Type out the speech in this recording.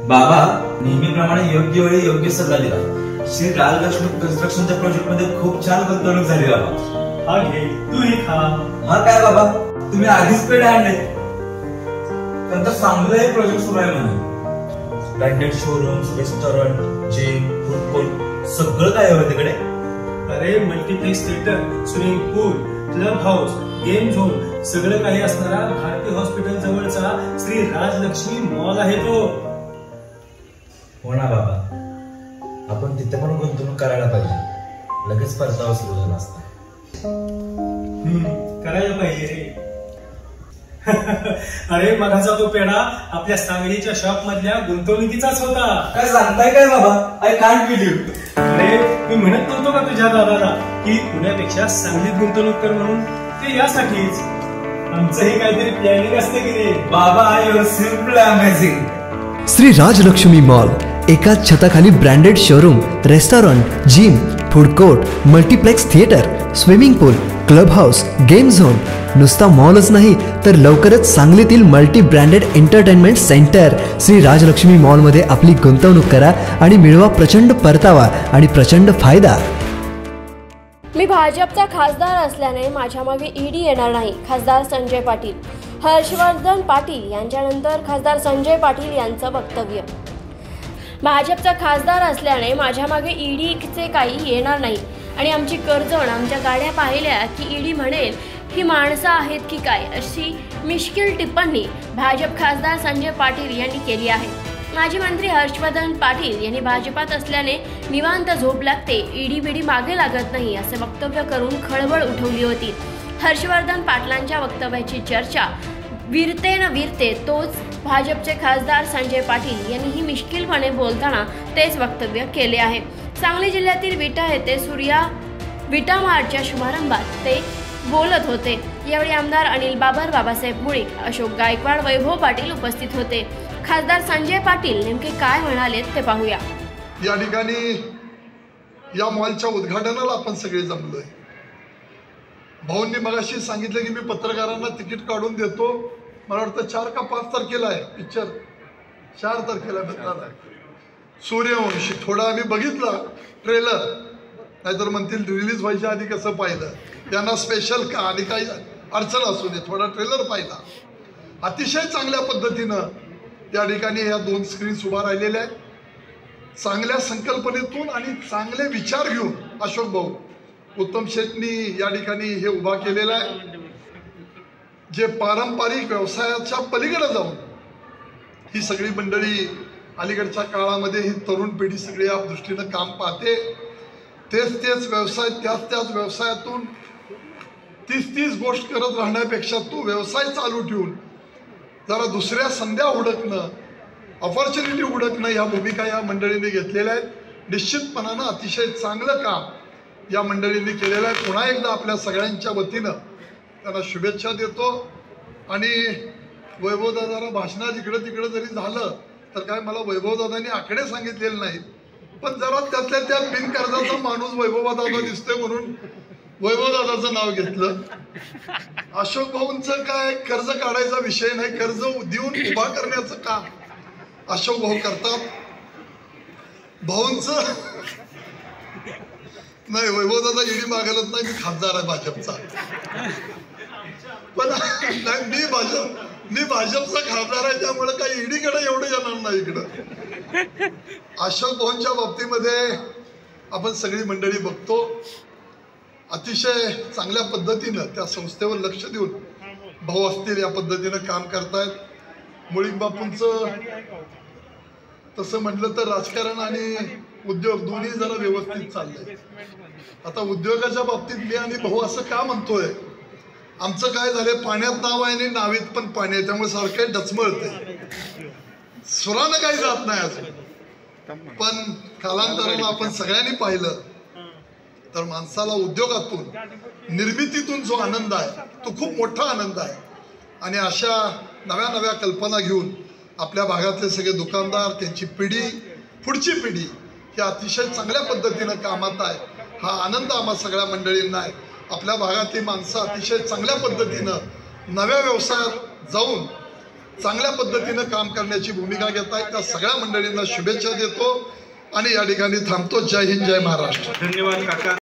बाबा नेहमीप्रमाणे योग्य वेळी योग्य सल्ला दिला. श्री राजलक्ष्मी कन्स्ट्रक्शनच्या प्रोजेक्ट मध्ये खूप छान गुंतवणूक झाली बाबा. हा घे, तू हे खा. मग काय बाबा, तुम्ही आधीच पेढे आणले. त्यांचा चांगलं प्रोजेक्ट सुरू आहे म्हणे. Branded showrooms, restaurant, gym, food court सगळं काय आहे तिकडे. अरे multiplex theatre, swimming pool, club house, game zone सगळं काही असणारा भारती हॉस्पिटल जवळचा श्री राजलक्ष्मी मॉल आहे तो. हो ना बाबा, आपण तिथे पण गुंतवणूक करायला पाहिजे. लगेच परतावा सुरू झाला असता. करायला पाहिजे रे. अरे मगाचा तो पेढा आपल्या सांगलीच्या शॉप मधल्या गुंतवणुकीचाच होता. काय सांगताय काय बाबा, आय कांट बिलीव्ह. अरे मी म्हणत नव्हतो का तुझ्या दादाला की पुण्यापेक्षा सांगलीत गुंतवणूक कर म्हणून. ते यासाठीच आमचंही काहीतरी प्लॅनिंग असते की रे. बाबा you simple amazing. Shri Rajlakshmi mall, एकाच छताखाली branded showroom, restaurant, gym, food court, multiplex theatre, swimming pool, club house, game zone. नुसता मॉलच नाही तर लवकरच सांगलीतील multi branded entertainment centre Shri Rajlakshmi मॉलमध्ये आपली गुंतवणूक करा आणि मिळवा प्रचंड परतावा आणि प्रचंड फायदा. मी भाजपचा खासदार असल्याने माझ्या मागे ईडी येणार नाही. खासदार संजय पाटील. हर्षवर्धन पाटील यांच्यानंतर खासदार संजय पाटील यांचं वक्तव्य. भाजपचा खासदार असल्याने माझ्या मागे ईडीचे काही येणार नाही आणि आमची कर्जण आमच्या गाड्या पाहिल्या की ईडी म्हणेल ही माणसं आहेत की काय, अशी मिश्किल टिप्पणी भाजप खासदार संजय पाटील यांनी केली आहे. माजी मंत्री हर्षवर्धन पाटील यांनी भाजपात असल्याने निवांत झोप लागते, ईडी बीडी मागे लागत नाही असे वक्तव्य करून खळबळ उठवली होती. हर्षवर्धन पाटलांच्या वक्तव्याची चर्चा विरते न विरते तोच भाजपचे खासदार संजय पाटील यांनीही मिश्किलपणे बोलताना तेच वक्तव्य केले आहे. सांगली जिल्ह्यातील विटा येथे सूर्या विटा मार्टच्या शुभारंभात ते बोलत होते. यावेळी आमदार अनिल बाबर, बाबासाहेब मुळीक, अशोक गायकवाड, वैभव पाटील उपस्थित होते. खासदार संजय पाटील नेमके काय म्हणाले ते पाहूया. या ठिकाणी या मॉलच्या उद्घाटनाला आपण सगळे जमलोय. भाऊंनी मगाशी सांगितलं की मी पत्रकारांना तिकीट काढून देतो. मला वाटतं 4 का 5 तारखेला आहे पिक्चर. 4 तारखेला भेटणार आहे सूर्यवंशी. थोडा आम्ही बघितला ट्रेलर, नाहीतर म्हणतील रिलीज व्हायच्या आधी कसं पाहिलं, त्यांना स्पेशल का आणि काही अडचण असू दे, थोडा ट्रेलर पाहिला. अतिशय चांगल्या पद्धतीनं त्या ठिकाणी या 2 स्क्रीन्स उभा राहिलेल्या आहेत. चांगल्या संकल्पनेतून आणि चांगले विचार घेऊन अशोक भाऊ, उत्तम शेटनी या ठिकाणी हे उभा केलेलं आहे. जे पारंपरिक व्यवसायाच्या पलीकडे जाऊन ही सगळी मंडळी अलीकडच्या काळामध्ये ही तरुण पिढी सगळी या दृष्टीनं काम पाहते. तेच व्यवसाय, त्याच व्यवसायातून 30 गोष्ट करत राहण्यापेक्षा तो व्यवसाय चालू ठेवून जरा दुसऱ्या संध्या हुडकणं, ऑपॉर्च्युनिटी हुडकणं, ह्या भूमिका या मंडळींनी घेतलेल्या आहेत. निश्चितपणानं अतिशय चांगलं काम या मंडळींनी केलेलं आहे. पुन्हा एकदा आपल्या सगळ्यांच्या वतीनं त्यांना शुभेच्छा देतो. आणि वैभवदादाला भाषणात इकडं तिकडं जरी झालं तर काय मला वैभवदादांनी आकडे सांगितलेले नाहीत, पण जरा त्यातल्या त्यात बिनकर्जाचा माणूस वैभवदादा दिसतोय म्हणून वैभवदादाचं नाव घेतलं. अशोक भाऊंचं काय कर्ज काढायचा विषय नाही, कर्ज देऊन उभा करण्याचं काम अशोक भाऊ करतात. भाऊंचं नाही, वैभवदादा ईडी मागायलाच नाही, मी खासदार आहे भाजपचा. पण मी भाजपचा खासदार आहे, त्यामुळे काही ईडीकडे एवढं येणार नाही इकडं. अशोक भाऊंच्या बाबतीमध्ये आपण सगळी मंडळी बघतो, अतिशय चांगल्या पद्धतीनं त्या संस्थेवर लक्ष देऊन भाऊ असतील या पद्धतीनं काम करतायत. मुळीक बापूंचं तसं म्हटलं तर राजकारण आणि उद्योग दोन्ही जरा व्यवस्थित चाललंय. आता उद्योगाच्या बाबतीत मी आणि भाऊ असं का म्हणतोय, आमचं काय झालंय, पाण्यात नाव आहे आणि नावीत पण पाणी आहे, त्यामुळे सारखं डचमळतंय, सुरानं काही जात नाही अजून. पण कालांतरानं आपण सगळ्यांनी पाहिलं तर माणसाला उद्योगातून, निर्मितीतून जो आनंद आहे तो खूप मोठा आनंद आहे. आणि अशा नव्या कल्पना घेऊन आपल्या भागातले सगळे दुकानदार, त्यांची पिढी, पुढची पिढी ही अतिशय चांगल्या पद्धतीनं कामात आहे. हा आनंद आम्हा सगळ्या मंडळींना आहे. आपल्या भागातली माणसं अतिशय चांगल्या पद्धतीनं नव्या व्यवसायात जाऊन चांगल्या पद्धतीनं काम करण्याची भूमिका घेत आहेत त्या सगळ्या मंडळींना शुभेच्छा देतो आणि या ठिकाणी थांबतो. जय हिंद, जय महाराष्ट्र. धन्यवाद काका.